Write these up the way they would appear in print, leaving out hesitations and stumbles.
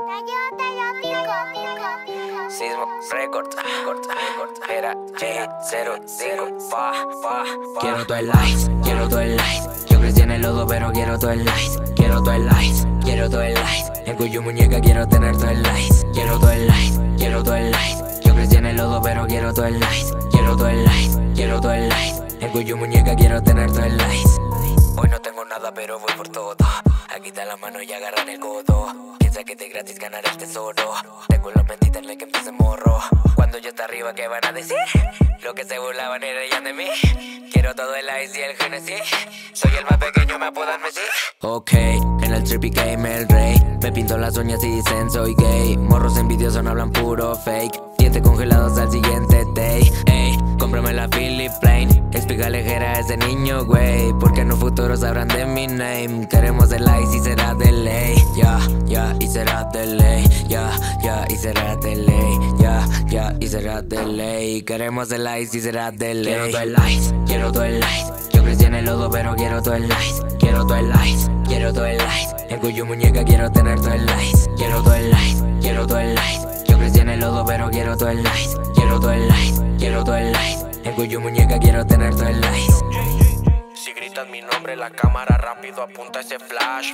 Sismo Records, era J05 Quiero todo el light, quiero todo el light. Yo crecí en el lodo pero quiero todo el light. Quiero todo el light, quiero todo el light. En cuyo muñeca quiero tener todo el light. Quiero todo el light, quiero todo el light. Yo crecí en el lodo pero quiero todo el light. Quiero todo el light, quiero todo el light. En cuyo muñeca quiero tener todo el light. Hoy no tengo nada pero voy por todo. Aquí está la mano y agarrar el codo. Piensa que te gratis ganar el tesoro. Tengo la mentita en la que empieza morro. Cuando yo esté arriba, ¿qué van a decir? Lo que se burlaban era ya de mí. Quiero todo el ice y el Genesis. Soy el más pequeño, me apodan Messi. Ok, en el trippy game el rey. Me pinto las uñas y dicen soy gay. Morros envidiosos no hablan puro fake. Dientes congelados al siguiente day. Ey, cómprame la Philip Plain. Explícale que era ese niño, güey. Porque en un futuro sabrán de mi name. Queremos el ice y será de ley. Ya, y será de ley. Ya, y será de ley. Ya, y será de ley. Queremos el ice y será de ley. Quiero todo el ice, quiero todo el ice. Yo crecí en el lodo pero quiero todo el ice. Quiero todo el ice, quiero todo el ice. En cuyo muñeca quiero tener todo el ice. Quiero todo el ice, quiero todo el ice. Yo crecí en el lodo pero quiero todo el ice. Quiero todo el ice, quiero todo el ice. En cuyo muñeca quiero tener todo el ice. Si gritas mi nombre, la cámara rápido apunta ese flash.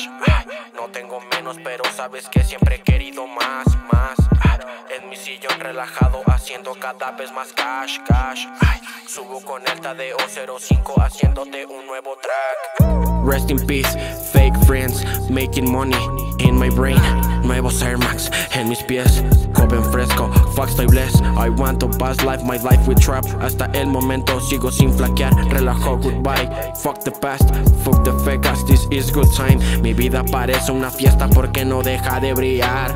No tengo menos, pero sabes que siempre he querido más. En mi sillón relajado, haciendo cada vez más cash. Subo con el Tadeo 05, haciéndote un nuevo track. Rest in peace, fake friends, making money in my brain. Nuevos Air Max en mis pies, joven fresco, fuck estoy blessed. I want to pass life, my life with trap. Hasta el momento sigo sin flaquear, relajo, goodbye. Fuck the past, fuck the fake, this is good time. Mi vida parece una fiesta porque no deja de brillar.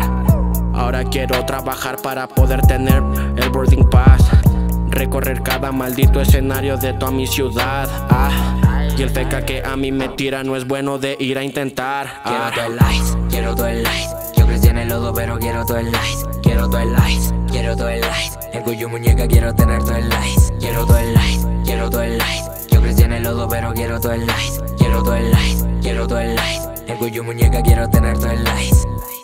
Ahora quiero trabajar para poder tener el boarding pass. Recorrer cada maldito escenario de toda mi ciudad. Y el feca que a mí me tira no es bueno de ir a intentar. Quiero todo el ice, quiero todo el ice. Yo crecí en el lodo pero quiero todo el ice. Quiero todo el ice, quiero todo el ice. En cuyo muñeca quiero tener todo el ice. Quiero todo el ice, quiero todo el ice. Yo crecí en el lodo pero quiero todo el ice. Quiero todo el ice, quiero todo el ice. En cuyo muñeca quiero tener todo el ice.